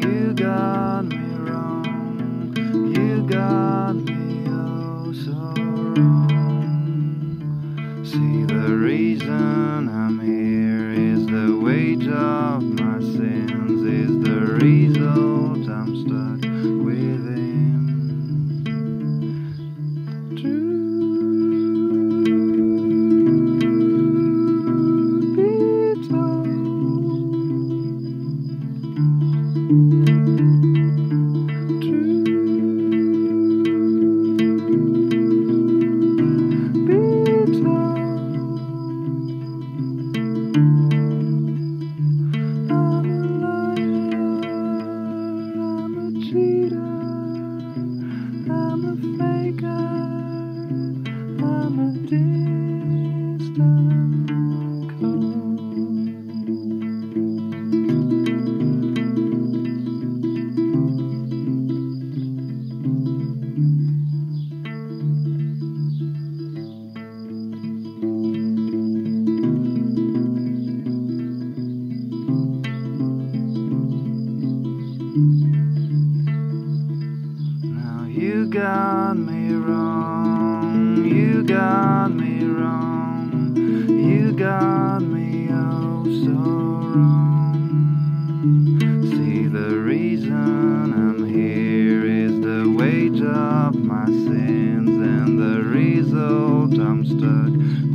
You got me wrong, you got me oh so wrong. See, the reason I'm here is the weight of my sins, is the result I'm stuck within. Truth be told, I'm a faker, I'm a distant call. Now you got me wrong, you got me wrong, you got me oh so wrong. See, the reason I'm here is the weight of my sins, and the result I'm stuck